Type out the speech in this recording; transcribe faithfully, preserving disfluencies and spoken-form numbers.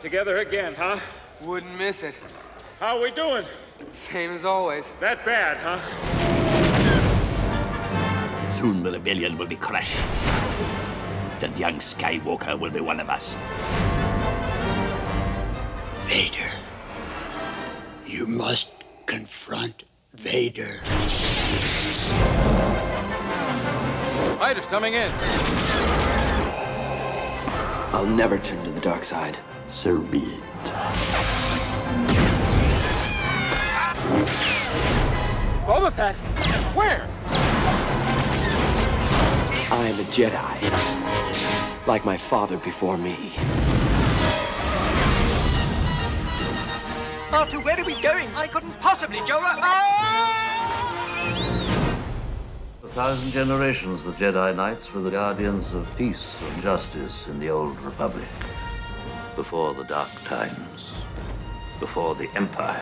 Together again, huh? Wouldn't miss it. How are we doing? Same as always. That bad, huh? Soon the rebellion will be crushed. The young Skywalker will be one of us. Vader. You must confront Vader. Fighters coming in. I'll never turn to the dark side. So be it. Boba Fett? Where? I am a Jedi, like my father before me. Arthur, where are we going? I couldn't possibly, Joe. Ah! For a thousand generations, the Jedi Knights were the guardians of peace and justice in the old Republic. Before the Dark Times. Before the Empire.